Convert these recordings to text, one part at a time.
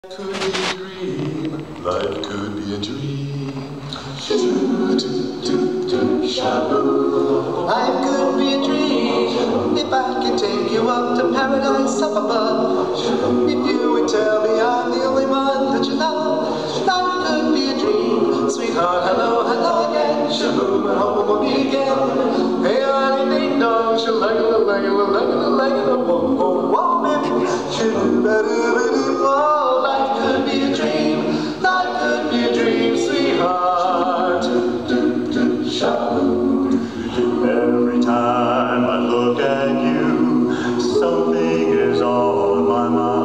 Could be a dream, life could be a dream. Life could be a dream if I could take you up to paradise up above. If you would tell me I'm the only one that you love. Life could be a dream, sweetheart. Hello, hello again. Shaboom, I hope we'll meet again. Hey, honey, ding dong, life could be a dream, life could be a dream, sweetheart. Every time I look at you, something is on my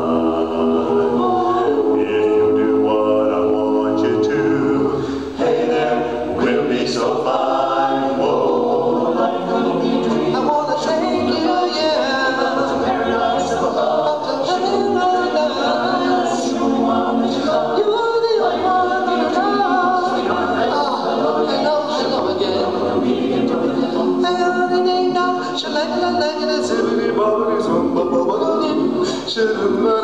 mind. If you do what I want you to, hey there, we'll be so fine. Whoa, life could be a dream. I wanna take you, yeah, up to paradise up above. Should